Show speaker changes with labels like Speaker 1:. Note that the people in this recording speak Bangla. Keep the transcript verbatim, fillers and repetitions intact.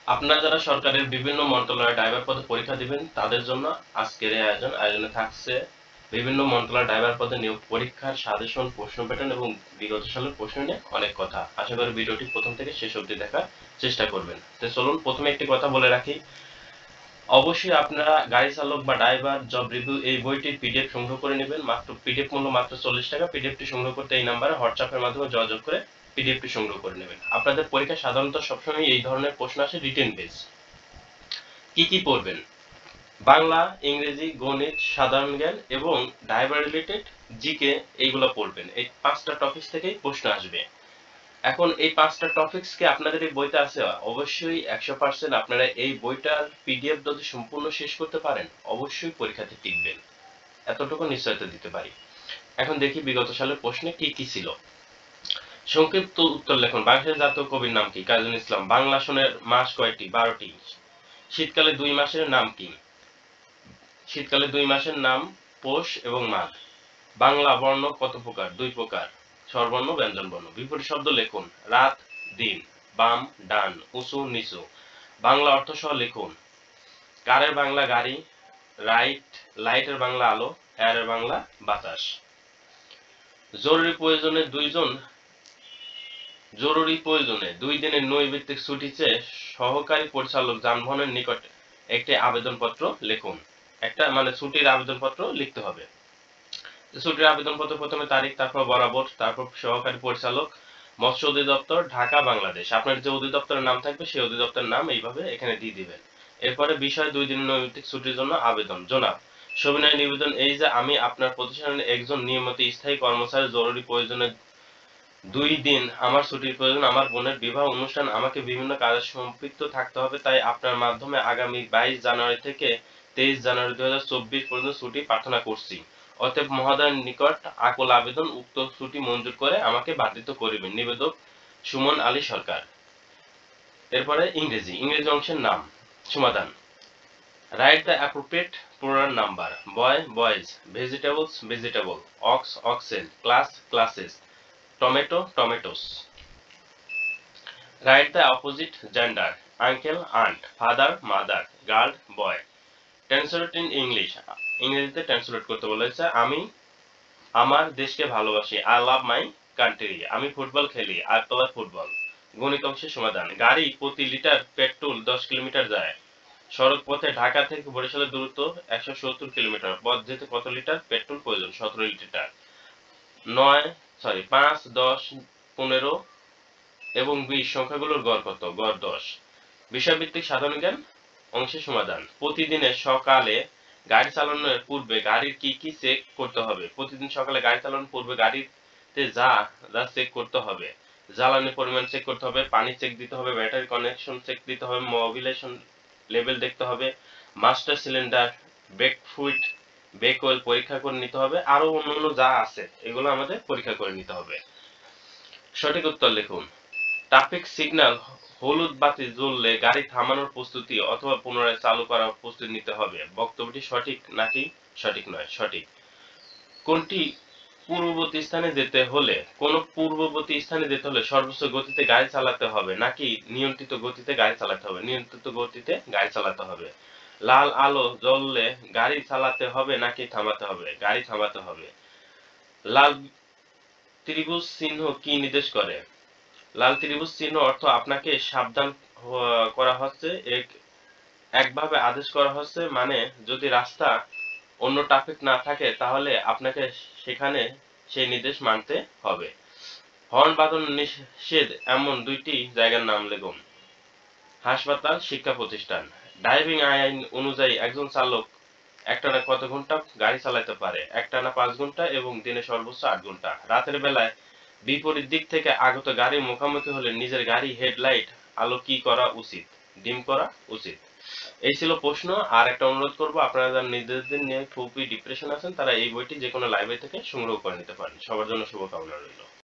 Speaker 1: আপনারা যারা সরকারের বিভিন্ন মন্ত্রণালয়ে ড্রাইভার পদে পরীক্ষা দিবেন তাদের জন্য আজকের এই আয়োজন আয়োজনে থাকছে বিভিন্ন মন্ত্রণালয় ড্রাইভার পদে নিয়োগ পরীক্ষার সাজেশন, প্রশ্ন প্যাটার্ন এবং বিগত সালের প্রশ্ন নিয়ে অনেক কথা। আশা করি ভিডিওটি প্রথম থেকে শেষ অবধি দেখার চেষ্টা করবেন। তো চলুন প্রথমে একটি কথা বলে রাখি, অবশ্যই আপনারা গাড়ি চালক বা ড্রাইভার জব রিভিউ এই বইটির পিডিএফ সংগ্রহ করে নেবেন। মাত্র পিডিএফ মূল্য মাত্র চল্লিশ টাকা। পিডিএফটি সংগ্রহ করতে এই নাম্বারে হোয়াটসঅ্যাপের মাধ্যমে যোগাযোগ করে পিডিএফটি সংগ্রহ করে নেবেন। আপনাদের পরীক্ষা সাধারণত সবসময় এই ধরনের প্রশ্ন আসে রিটেন বেস। কি কি পড়বেন? বাংলা, ইংরেজি, গণিত, সাধারণ জ্ঞান এবং ড্রাইভার রিলেটেড জিকে এইগুলো পড়বেন। এই পাঁচটা টপিক থেকেই প্রশ্ন আসবে। এখন এই পাঁচটা টপিকসকে আপনাদের এই বইতে আছে, অবশ্যই একশো পার্সেন্ট আপনারা এই বইটার পিডিএফ যদি সম্পূর্ণ শেষ করতে পারেন অবশ্যই পরীক্ষাতে টিকবেন, এতটুকু নিশ্চয়তা দিতে পারি। এখন দেখি বিগত সালের প্রশ্নে কি কি ছিল। সংক্ষিপ্ত উত্তর লেখন। বাংলাদেশের জাতীয় কবির নাম কি? কাজী নজরুল ইসলাম। বাংলা সনের মাস কয়টি? বারোটি। শীতকালে দুই মাসের নাম কি? শীতকালে দুই মাসের নাম পৌষ এবং মাঘ। বাংলা বর্ণ কত প্রকার? দুই প্রকার, স্বরবর্ণ, ব্যঞ্জন বর্ণ। বিপরীত শব্দ লিখুন। রাত, দিন, বাম, ডান, উঁচু, নিচু। বাংলা অর্থ সহ লিখুন। কারের বাংলা গাড়ি, রাইট, লাইটের বাংলা আলো, এয়ারের বাংলা বাতাস। জরুরি প্রয়োজনে দুইজন জরুরি প্রয়োজনে দুই দিনের নৈমিত্তিক ছুটি চেয়ে সহকারী পরিচালক যানবাহনের নিকট একটি আবেদনপত্র লিখুন। একটা মানে ছুটির আবেদনপত্র লিখতে হবে। ছুটির আবেদনপত্র প্রথমে তারিখ, তারপর বরাবর, তারপর সহকারী পরিচালক, মৎস্য অধিদপ্তর, ঢাকা, বাংলাদেশ। আপনার যে অধিদপ্তরের নাম থাকবে সেই অধিদপ্তরের নাম এইভাবে এখানে দিয়ে দিবেন। এরপরে বিষয় দুই দিনের নৈমিত্তিক ছুটির জন্য আবেদন। জনাব, সবিনয় নিবেদন এই যে আমি আপনার প্রতিষ্ঠানের একজন নিয়মিত স্থায়ী কর্মচারী, জরুরি প্রয়োজনে দুই দিন আমার ছুটির প্রয়োজন। আমার বোনের বিবাহ অনুষ্ঠান, আমাকে বিভিন্ন কাজে সম্পৃক্ত থাকতে হবে, তাই আপনার মাধ্যমে আগামী বাইশ জানুয়ারি থেকে তেইশ জানুয়ারি দুই হাজার চব্বিশ পর্যন্ত ছুটি প্রার্থনা করছি। অতএব মহোদয়ের নিকট আকুল আবেদন, উক্ত ছুটি মঞ্জুর করে আমাকে বাধিত করিবেন। নিবেদক সুমন আলী সরকার। এরপরে ইংরেজি ইংরেজি অংশের নাম। সমাধান। Write the appropriate plural number. Boy, boys. Vegetables, vegetable. Ox, oxen. Class, classes. Tomato, tomatoes. Write the opposite gender. Uncle, aunt. Father, mother. Girl, boy. Translate in English. ইংরেজিতে ট্রান্সলেট করতে বলেছে। আমি আমার দেশকে ভালোবাসি। I love my country. আমি ফুটবল খেলি। I play football. গণিত অংশের সমাধান। গাড়ি প্রতি লিটার পেট্রোল দশ কিলোমিটার যায়। সড়ক পথে ঢাকা থেকে বরিশালের দূরত্ব একশো সত্তর কিলোমিটার। পথ যেতে কত লিটার পেট্রোল প্রয়োজন? সতেরো লিটার। নয় সরি পাঁচ, দশ, পনেরো এবং বিশ সংখ্যাগুলোর গড় কত? গড় দশ। বিষয়ভিত্তিক সাধারণ জ্ঞান অংশের সমাধান। প্রতিদিনের সকালে গাড়ি চালানোর পূর্বে গাড়ির কি কি চেক করতে হবে? প্রতিদিন সকালে গাড়ি চালানোর পূর্বে গাড়িতে যা যা চেক করতে হবে: জ্বালানির পরিমাণ চেক করতে হবে, পানি চেক দিতে হবে, ব্যাটারি কানেকশন চেক দিতে হবে, মোবিলেশন লেভেল দেখতে হবে, master cylinder, brake fluid, brake oil পরীক্ষা করে নিতে হবে। আরো অন্যান্য যা আছে এগুলো আমাদের পরীক্ষা করে নিতে হবে। সঠিক উত্তর লিখুন। ট্রাফিক সিগন্যাল হলুদ বাতি জ্বললে গাড়ি থামানোর প্রস্তুতি অথবা পুনরায় চালু করার প্রস্তুতি নিতে হবে। বক্তব্যটি সঠিক নাকি সঠিক নয়? সঠিক। কোনটি পূর্ববর্তী স্থানে যেতে হলে কোন পূর্ববর্তী স্থানে যেতে হলে সর্বোচ্চ গতিতে গাড়ি চালাতে হবে নাকি নিয়ন্ত্রিত গতিতে গাড়ি চালাতে হবে? নিয়ন্ত্রিত গতিতে গাড়ি চালাতে হবে। লাল আলো জ্বললে গাড়ি চালাতে হবে নাকি থামাতে হবে? গাড়ি থামাতে হবে। লাল ত্রিভুজ চিহ্ন কি নির্দেশ করে? লাল ত্রিভুজ চিহ্ন অর্থ আপনাকে সাবধান করা হচ্ছে, একভাবে আদেশ করা হচ্ছে, মানে যদি রাস্তা অন্য ট্রাফিক না থাকে তাহলে আপনাকে সেখানে সেই নির্দেশ মানতে হবে। হর্ন বাজানো নিষেধ এমন দুইটি জায়গার নাম লিখুন। হাসপাতাল, শিক্ষা প্রতিষ্ঠান। ড্রাইভিং আইন অনুযায়ী একজন চালক একটানা কত ঘন্টা গাড়ি চালাতে পারে? একটানা পাঁচ ঘন্টা এবং দিনে সর্বোচ্চ আট ঘন্টা। রাতের বেলায় বিপরীত দিক থেকে আগত গাড়ি মুখোমুখি হলে নিজের গাড়ি হেডলাইট আলো কি করা উচিত? ডিম করা উচিত। এই ছিল প্রশ্ন। আর একটা অনুরোধ করবো, আপনারা যারা নিজেদের নিয়ে খুবই ডিপ্রেশন আছেন তারা এই বইটি যে কোনো লাইব্রেরি থেকে সংগ্রহ করে নিতে পারেন। সবার জন্য শুভকামনা রইল।